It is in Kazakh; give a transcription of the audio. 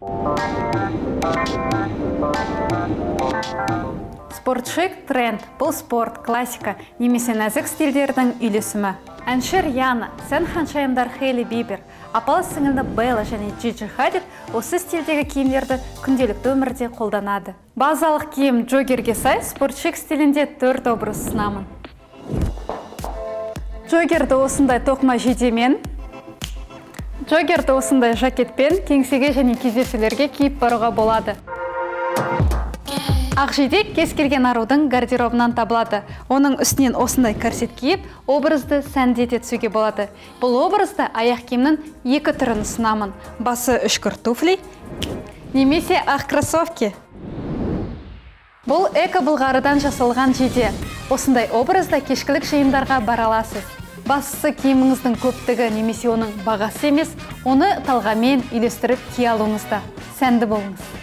Спортшик тренд, бұл спорт, классика, немесе нәзік стильдердің үйлесімі. Әнші Яна, сән ханшайымдар Хейли Бибер, апалы сіңілді Белла және Джиджи Хадид осы стильдегі киімдерді күнделікті өмірде қолданады. Базалық киім джогерге сай, спортшик стилінде 4 образ сынамын. Джогерді осындай тоқма жейдемен, джогерді осындай жакетпен, кеңсеге және кездесулерге киіп баруға болады. Ақ жейде кез келген арудың гардеробынан табылады. Оның үстінен осындай корсет киіп, образды сәндете түсуге болады. Бұл образда аяқ киімнің 2 түрін ұсынамын. Басы үшкір туфли, немесе ақ кроссовки. Бұл эко-былғарыдан жасалған жейде. Осындай образда кешкілік жиындарға бара аласыз. Бастысы киіміңіздің көптігі немесе оның бағасы емес, оны талғамен үйлестіріп кие алуыңызда. Сәнді болыңыз.